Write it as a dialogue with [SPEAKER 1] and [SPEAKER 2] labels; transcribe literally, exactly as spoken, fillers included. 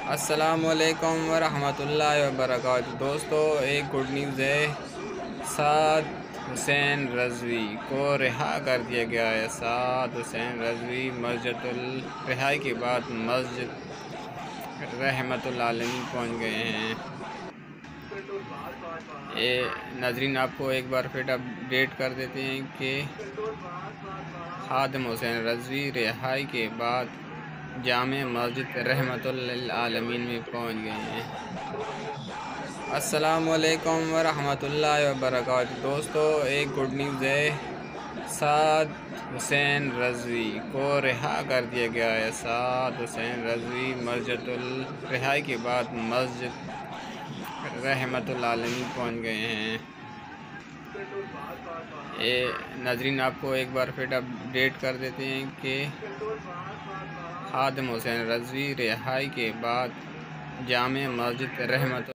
[SPEAKER 1] अस्सलामुअलैकुम वरहमतुल्लाहि वबरकातुहू। दोस्तों, एक गुड न्यूज़ है। साद हुसैन रज़वी को रिहा कर दिया गया है। साद हुसैन रज़वी मस्जिदुल रिहाई के बाद मस्जिद रहमतुल आलमीन पहुँच गए हैं। ए नाज़रीन, आपको एक बार फिर अपडेट कर देते हैं कि खादिम हुसैन रज़वी रिहाई के बाद जामे मस्जिद रहमतुल आलमीन में पहुंच गए हैं। अस्सलामुअलैकुम वरहमतुल्लाहि वबरकातुहू। दोस्तों, एक गुड न्यूज़ है। साद हुसैन रज़वी को रिहा कर दिया गया है। साद हुसैन रज़वी मस्जिदुल रिहाई के बाद मस्जिद रहमतुल आलमीन पहुंच गए हैं। ए नाज़रीन, आपको एक बार फिर अपडेट कर देते हैं कि खादिम हुसैन रज़वी रिहाई के बाद जामे मस्जिद रहमत